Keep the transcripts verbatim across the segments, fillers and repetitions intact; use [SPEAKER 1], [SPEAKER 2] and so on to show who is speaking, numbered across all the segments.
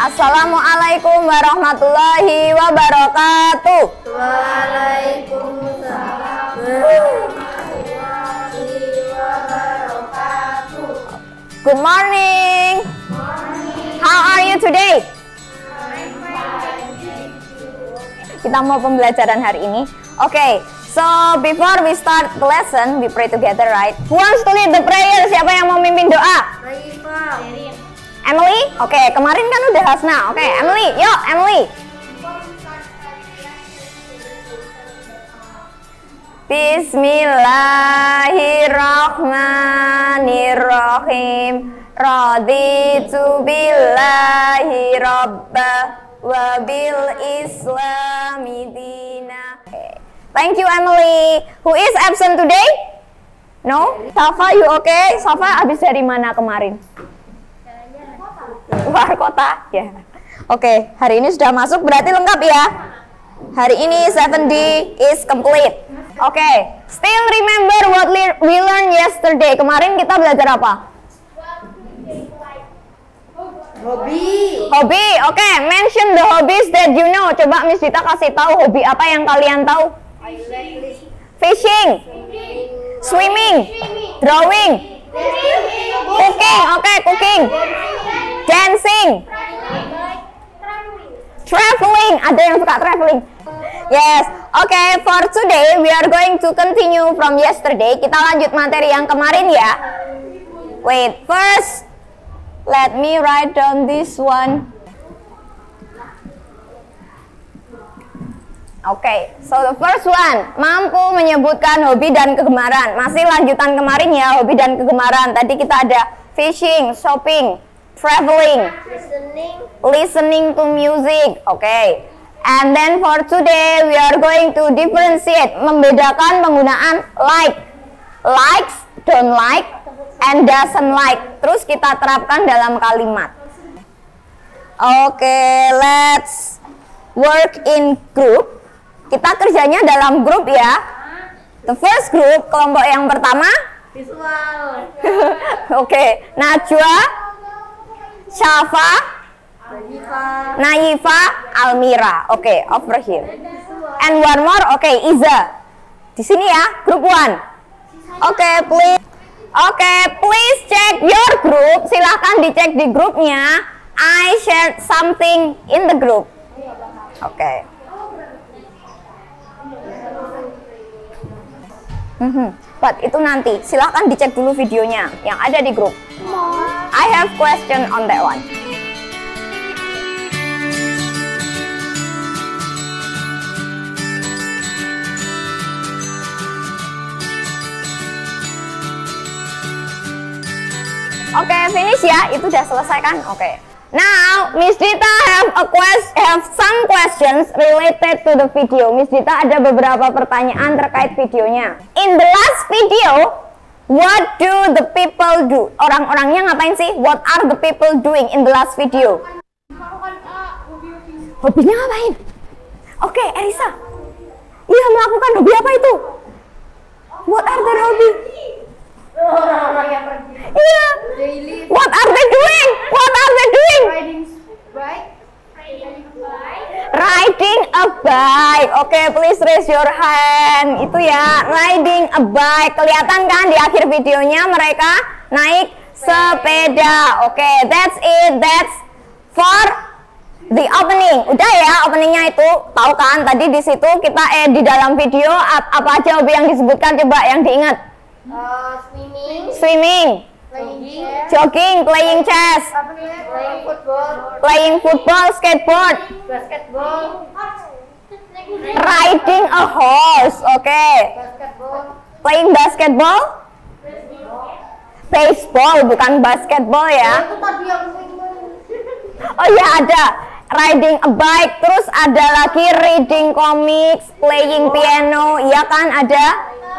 [SPEAKER 1] Assalamualaikum warahmatullahi wabarakatuh.
[SPEAKER 2] Waalaikumsalam warahmatullahi wabarakatuh.
[SPEAKER 1] Good morning.
[SPEAKER 2] Morning.
[SPEAKER 1] How are you today?
[SPEAKER 2] I'm fine.
[SPEAKER 1] Kita mau pembelajaran hari ini. Oke, okay, so before we start the lesson, we pray together, right? Who wants to lead the prayer? Siapa yang mau mimpin doa?
[SPEAKER 2] Naifah.
[SPEAKER 1] Emily? Oke, okay, kemarin kan udah Hasna. Oke, okay, Emily, yuk Emily. Bismillahirrahmanirrahim. Raditu billahi rabba wa bil islami dina. Okay. Thank you Emily. Who is absent today? No? Safa, you okay? Safa habis dari mana kemarin? Luar kota? Ya. Yeah. Oke, okay, hari ini sudah masuk berarti lengkap ya. Hari ini seven D is complete. Oke, okay. Still remember what we learned yesterday. Kemarin kita belajar apa?
[SPEAKER 2] Hobi.
[SPEAKER 1] Hobi. Oke, okay. Mention the hobbies that you know. Coba Miss Dita kasih tahu hobi apa yang kalian tahu. Fishing. Swimming. Drawing. Cooking. Oke, okay, cooking. Dancing. Traveling. Ada yang suka traveling? Yes. Oke, okay, for today we are going to continue from yesterday. Kita lanjut materi yang kemarin ya. Wait, first let me write down this one. Oke, okay, so the first one, mampu menyebutkan hobi dan kegemaran. Masih lanjutan kemarin ya, hobi dan kegemaran. Tadi kita ada fishing, shopping, traveling,
[SPEAKER 2] Listening.
[SPEAKER 1] listening to music. Oke. Okay. And then for today we are going to differentiate, membedakan penggunaan like, likes, don't like, and doesn't like. Terus kita terapkan dalam kalimat. Oke, okay, let's work in group. Kita kerjanya dalam grup ya. The first group, kelompok yang pertama.
[SPEAKER 2] Visual.
[SPEAKER 1] Oke, okay. Najwa, Syafa,
[SPEAKER 2] Naifah.
[SPEAKER 1] Naifa, Almira. Oke, okay, over here. And one more. Oke, okay, Iza. Di sini ya, group one. Oke, okay, please. Oke, okay, please check your group. Silahkan dicek di grupnya. I shared something in the group. Oke. Okay. Mm-hmm. But itu nanti. Silahkan dicek dulu videonya yang ada di grup. I have question on that one. Oke, okay, finish ya. Itu udah selesai kan? Oke. Okay. Now, Miss Dita have a quest have some questions related to the video. Miss Dita ada beberapa pertanyaan terkait videonya. In the last video, what do the people do? Orang-orangnya ngapain sih? What are the people doing in the last video? Hobinya ngapain? Oke, okay, Erisa. Iya, melakukan hobi apa itu? What are the hobby?
[SPEAKER 2] Orang-orang yang pergi.
[SPEAKER 1] Iya.
[SPEAKER 2] Daily.
[SPEAKER 1] What are they doing? What are they doing?
[SPEAKER 2] Riding bike. Riding bike.
[SPEAKER 1] Riding a bike. Oke, okay, please raise your hand. Itu ya, riding a bike. Kelihatan kan di akhir videonya mereka naik sepeda. Oke, okay, that's it. That's for the opening. Udah ya, openingnya itu. Tahu kan tadi di situ kita eh di dalam video apa aja hobi yang disebutkan, coba yang diingat.
[SPEAKER 2] Uh, swimming.
[SPEAKER 1] Swimming.
[SPEAKER 2] Playing chess.
[SPEAKER 1] Jogging, playing chess.
[SPEAKER 2] Playing football.
[SPEAKER 1] Playing football, skateboard.
[SPEAKER 2] Basketball.
[SPEAKER 1] Riding a horse. Oke. Okay.
[SPEAKER 2] Basketball.
[SPEAKER 1] Playing basketball. Baseball, bukan basketball ya.
[SPEAKER 2] Itu tadi yang
[SPEAKER 1] Oh ya, ada riding a bike. Terus ada lagi reading comics, playing piano. Iya kan ada.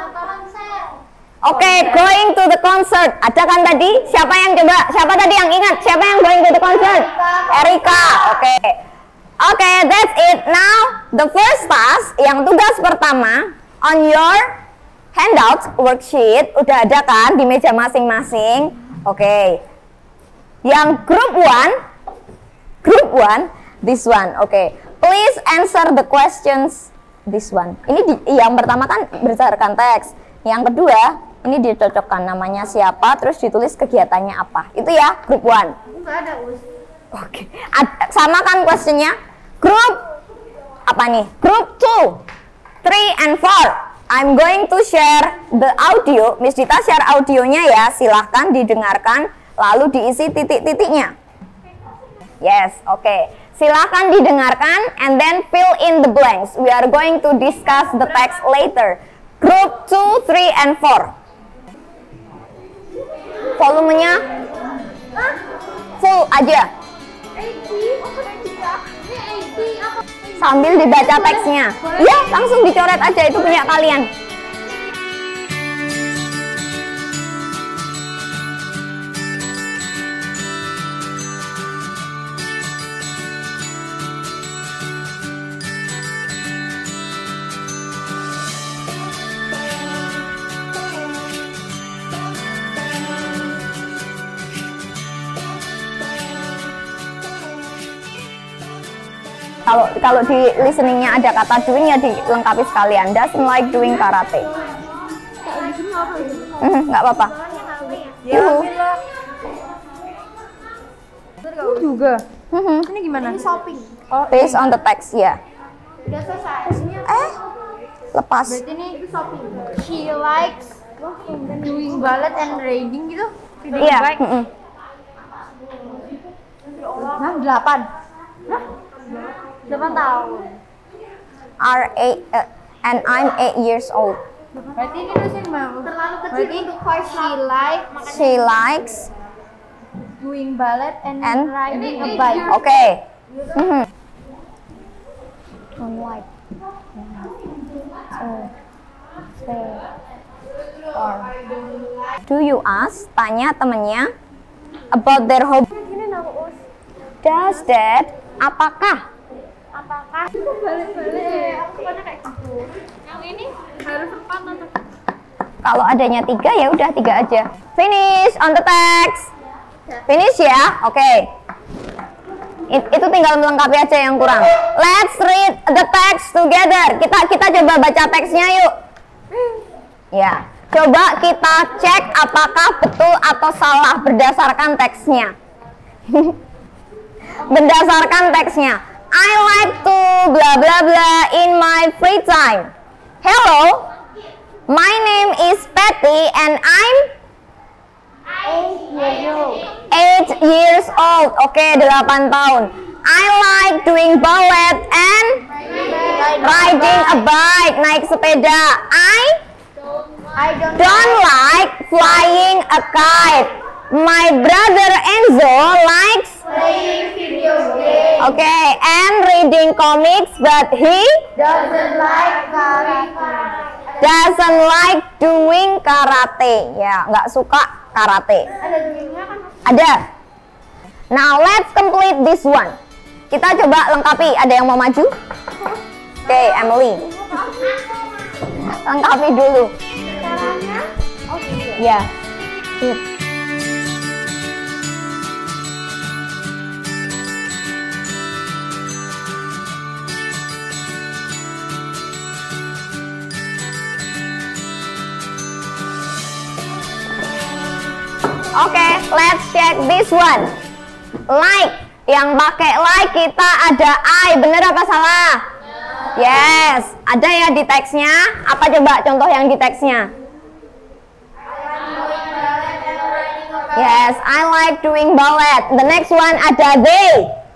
[SPEAKER 1] Oke, okay, going to the concert. Ada kan tadi? Siapa yang coba? Siapa tadi yang ingat? Siapa yang going to the concert? Erika. Oke. Okay. Oke, okay, that's it. Now, the first task, yang tugas pertama, on your handout worksheet, udah ada kan di meja masing-masing. Oke. Okay. Yang group one, Group one, this one. Oke, okay. Please answer the questions. This one. Ini di, yang pertama kan berdasarkan teks. Yang kedua, ini dicocokkan namanya siapa, terus ditulis kegiatannya apa. Itu ya, group one.
[SPEAKER 2] Enggak ada, Us.
[SPEAKER 1] Oke. Okay. Sama kan questionnya? Group apa nih? Group two, three and four. I'm going to share the audio. Miss Dita share audionya ya. Silahkan didengarkan, lalu diisi titik-titiknya. Yes, oke. Okay. Silahkan didengarkan and then fill in the blanks. We are going to discuss the text later. Group two, three, and four. Volumenya full aja. Sambil dibaca teksnya. Ya, langsung dicoret aja, itu punya kalian. Kalau kalau di listeningnya ada kata doing ya dilengkapi sekalian. Doesn't like doing karate. Mm, nggak apa-apa.
[SPEAKER 2] Ya,
[SPEAKER 3] Ini juga.
[SPEAKER 1] Mm-hmm.
[SPEAKER 3] Ini gimana?
[SPEAKER 2] ini shopping.
[SPEAKER 3] Oh,
[SPEAKER 1] Based on the text ya.
[SPEAKER 2] Udah selesai.
[SPEAKER 1] Eh, lepas.
[SPEAKER 2] Berarti ini itu shopping. She likes doing ballet and reading gitu.
[SPEAKER 1] Iya. mm-mm.
[SPEAKER 3] Nah, delapan.
[SPEAKER 2] delapan tahun.
[SPEAKER 1] Are eight uh, and I'm eight years old.
[SPEAKER 3] Berarti ini tuh sih mau.
[SPEAKER 2] Terlalu kecil untuk five. She likes
[SPEAKER 1] She likes
[SPEAKER 3] Doing ballet and,
[SPEAKER 1] and
[SPEAKER 3] riding a bike.
[SPEAKER 1] oke. Okay. Mm-hmm. Don't like. Two, three, four. Do you ask? Tanya temennya about their hobby.
[SPEAKER 2] Ini nama Us.
[SPEAKER 1] Does that? Apakah?
[SPEAKER 2] Apakah itu balik-balik? Aku pada kayak gitu. Yang ini harus empat atau?
[SPEAKER 1] Kalau adanya tiga ya udah tiga aja. Finish on the text. Finish ya, oke. Okay. It, itu tinggal melengkapi aja yang kurang. Let's read the text together. Kita kita coba baca teksnya yuk. Ya, coba kita cek apakah betul atau salah berdasarkan teksnya. Berdasarkan teksnya. I like to blah blah blah in my free time. Hello, my name is Patty and I'm eight years old. Oke, okay, delapan tahun. I like doing ballet and riding a bike, naik sepeda. I
[SPEAKER 2] I don't
[SPEAKER 1] don't like flying a kite. My brother Enzo likes
[SPEAKER 2] playing video games.
[SPEAKER 1] okay and reading comics, but he
[SPEAKER 2] Doesn't like karate.
[SPEAKER 1] doesn't like doing karate. Ya, nggak suka karate.
[SPEAKER 2] Ada doingnya kan?
[SPEAKER 1] Ada. Now let's complete this one. Kita coba lengkapi. Ada yang mau maju? Oke, okay, Emily. Lengkapi dulu.
[SPEAKER 2] Caranya? Oh gitu.
[SPEAKER 1] Ya. Yeah. Oke, okay, let's check this one. Like, yang pakai like kita ada I, bener apa salah? Yes, ada ya di teksnya. Apa coba contoh yang di teksnya? Yes, I like doing ballet. The next one ada they.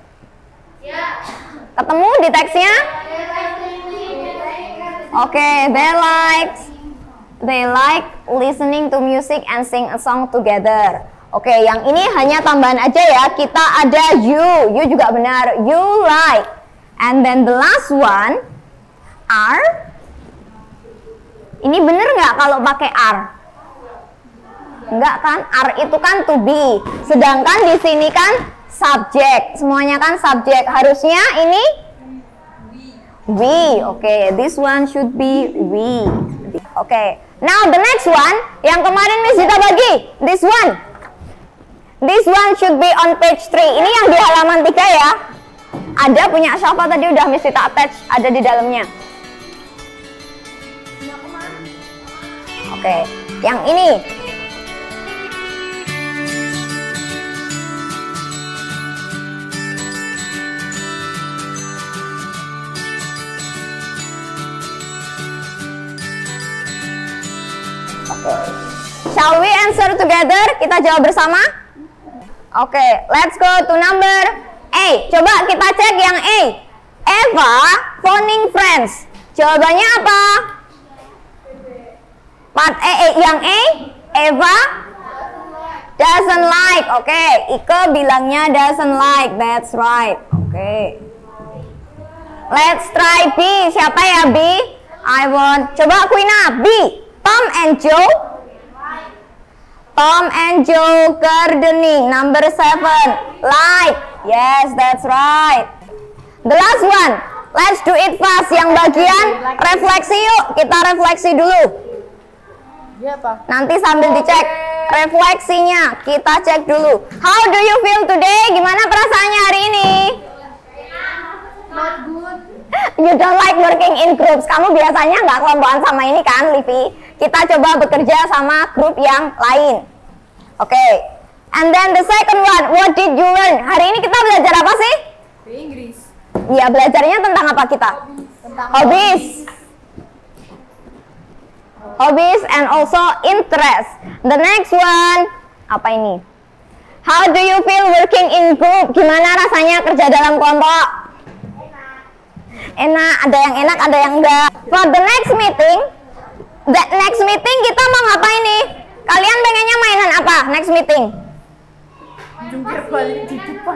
[SPEAKER 1] Ketemu di teksnya? Oke, okay, they like They like listening to music and sing a song together. Oke, okay, yang ini hanya tambahan aja ya. Kita ada you, you juga benar. You like. And then the last one, are. Ini bener nggak kalau pakai are? Enggak kan? Are itu kan to be. Sedangkan di sini kan subject. Semuanya kan subject. Harusnya ini we. Oke, okay, this one should be we. Oke. Okay. Now the next one, yang kemarin Miss Dita bagi, this one. This one should be on page three. Ini yang di halaman tiga ya. Ada punya siapa tadi udah Miss Vita attach, ada di dalamnya. Oke, yang ini. Oke. Shall we answer together? Kita jawab bersama? Oke, okay, let's go to number A. Coba kita cek yang A. Eva phoning friends. Jawabannya apa? Part E, E. Yang A, Eva doesn't like. Oke, okay. Ike bilangnya doesn't like. That's right. Oke. Okay. Let's try B. Siapa ya B? I want. Coba Quina. B. Tom and Joe. Tom and Joe gardening. Number seven. Like. Yes, that's right. The last one. Let's do it fast. Yang bagian refleksi yuk. Kita refleksi dulu. Nanti sambil dicek refleksinya. Kita cek dulu. How do you feel today? Gimana perasaannya hari ini?
[SPEAKER 3] Not good.
[SPEAKER 1] You don't like working in groups. Kamu biasanya nggak kelompokan sama ini kan, Livi? Kita coba bekerja sama grup yang lain. Oke. Okay. And then the second one, what did you learn? Hari ini kita belajar apa sih?
[SPEAKER 3] Inggris.
[SPEAKER 1] Iya, belajarnya tentang apa kita?
[SPEAKER 3] Tentang
[SPEAKER 1] Hobbies. Hobbies and also interest. The next one, apa ini? How do you feel working in group? Gimana rasanya kerja dalam kelompok? Enak, ada yang enak, ada yang enggak. For the next meeting, the next meeting kita mau ngapain nih? Kalian pengennya mainan apa? Next meeting?
[SPEAKER 3] jungkir balik di depan.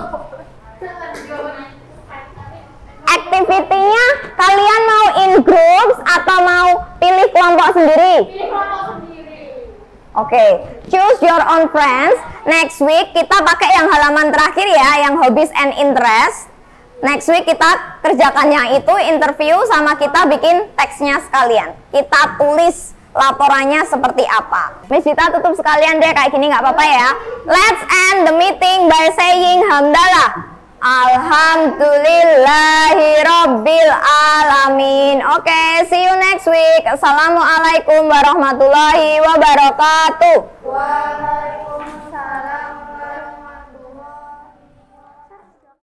[SPEAKER 1] Activity-nya kalian mau in groups atau mau pilih kelompok sendiri?
[SPEAKER 2] Pilih kelompok sendiri.
[SPEAKER 1] Oke, okay. Choose your own friends. Next week kita pakai yang halaman terakhir ya, yang hobbies and interest. Next week kita kerjakan yang itu, interview sama kita bikin teksnya sekalian. Kita tulis laporannya seperti apa. Miss Vita tutup sekalian deh kayak gini, nggak apa-apa ya. Let's end the meeting by saying hamdalah. Alhamdulillahi Rabbil Alamin. Oke, okay, see you next week. Assalamualaikum warahmatullahi wabarakatuh.